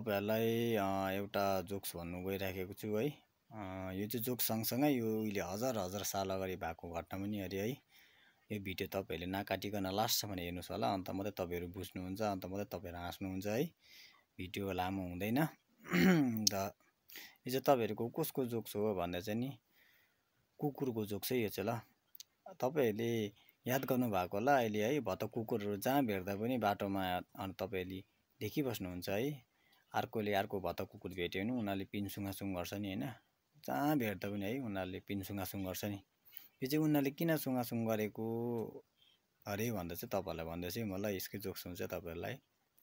तपाईहरुलाई एउटा जोक्स भन्नु गइराखेको छु है। यो चाहिँ जोक्स सँगसँगै यो उहिले हजार हजार साल अगाडि भएको घटना पनि अरे है। यो भिडियो तपाईहरुले नकाटिकन लास्टसम्म हेर्नुस् होला, अन्त मात्रै तपाईहरु बुझ्नुहुन्छ, अन्त मात्रै तपाईहरु हाँस्नुहुन्छ है। भिडियो लामो हुँदैन। र यो चाहिँ तपाईहरुको कसको जोक्स हो भन्दा चाहिँ नि कुकुरको जोक्स है यो चाहिँ ल। तपाईहरुले याद गर्नु भएको होला अहिले है, भत्त कुकुरहरु जहाँ भेट्दा पनि बाटोमा अनि तपाईहरुले देखिबस्नुहुन्छ है। अर्कोले अर्को भत्त कुकुर भेट्यो भने उनीहरुले पिनसुङासुङ गर्छ नि हैन। जहाँ भेट्दा पनि है उनीहरुले पिनसुङासुङ गर्छ नि। यो चाहिँ उनीहरुले किन सुङासुङ गरेको अरे भन्दा चाहिँ तपाईहरुलाई भन्दैछु है म ल, यसकै जोक्स हुन्छ तपाईहरुलाई।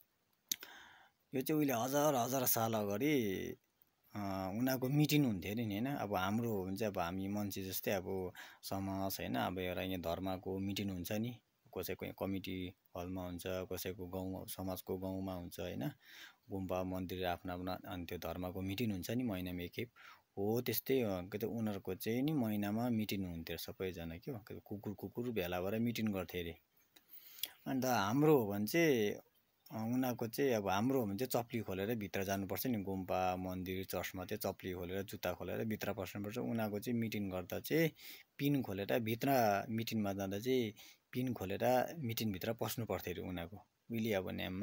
यो चाहिँ उहिले हजार हजार साल अगाडि उनीहरुको मिटिङ हुन्थ्यो अरे नि हैन। अब हाम्रो हो भने चाहिँ अब हामी मान्छे जस्तै अब समाज हैन, अब एउटा यहाँ धर्मको मिटिङ हुन्छ नि, कसैको कमिटी हलमा हुन्छ, कसैको गाउँ समाजको गाउँमा हुन्छ हैन। गुम्बा मन्दिर आफ्नो आफ्नो अनि त्यो धर्मको मिटिङ हुन्छ नि महिनामा एकखेप। हो त्यस्तै के त उनीहरुको चाहिँ नि महिनामा मिटिङ हुन्थ्यो सबैजना के कुकुर कुकुर भेला भएर मिटिङ गर्थे अरे। अन्त हाम्रो हो भने चाहिँ उनीहरुको चाहिँ अब हाम्रो हो भने चाहिँ चप्ली खोलेर भित्र जानुपर्छ नि, गुम्बा मन्दिर चर्चमा चाहिँ चप्ली खोलेर जुत्ता खोलेर भित्र पस्नुपर्छ। उनीहरुको चाहिँ मिटिङ गर्दा चाहिँ पिन खोलेर भित्र मिटिङमा जाँदा चाहिँ पिन खोलेर मिटिङ भित्र पस्नु पर्थ्यो अरे उनीहरुको उहिले अब न्याममा।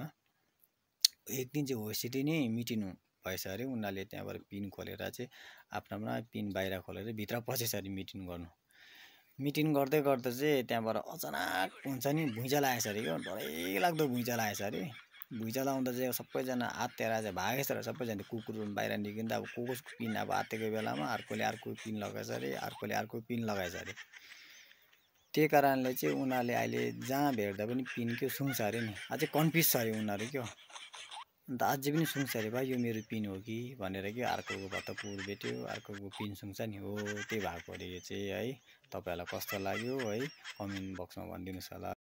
एक दिन चाहिँ होसिटी नै मिटिङ भएछ अरे, उनीहरुले त्यहाँबाट पिन खोलेर चाहिँ आफ्ना पिन बाहिर खोलेर भित्र पसेछ अरे मिटिङ गर्नु। मिटिङ गर्दै गर्दा चाहिँ त्यहाँबाट अचानक हुन्छ नि भुइँचालो आएछ अरे क्या, डरैलाग्दो भुइँचालो आएछ अरे। भुइँचालो आउँदा चाहिँ सबैजना आत्तिएर चाहिँ भागेछ अरे सबैजना। कुकुर बाहिर निस्किँदा अब कसको पिन अब आत्तिएको बेलामा अर्कोले अर्को पिन लगाएछ अरे, अर्कोले अर्को पिन लगाएछ अरे। त्यही कारणले चाहिँ उनीहरुले अहिले जहाँ भेट्दा पनि पिन के सुन्छ अरे नि। अझै कन्फ्युज छ अरे उनीहरु क्या। अन्त अझै पनि सुन्छ अरे भाइ यो मेरो पिन हो कि भनेर कि अर्कोको भत्त कुकुर भेट्यो अर्कोको पिन सुन्छ नि हो, त्यही भएको अरे यो चाहिँ है। तपाईहरुलाई कस्तो लाग्यो है कमेन्ट बक्समा भनिदिनुस् होला।